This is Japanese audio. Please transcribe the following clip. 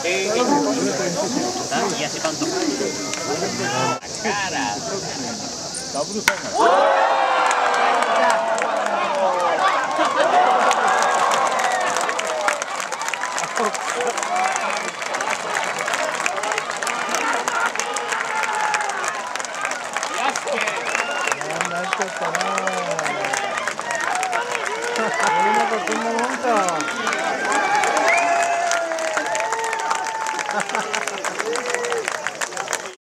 癒し監督。ダブルサイン。 なっちゃったな。俺なんかこんなもんか。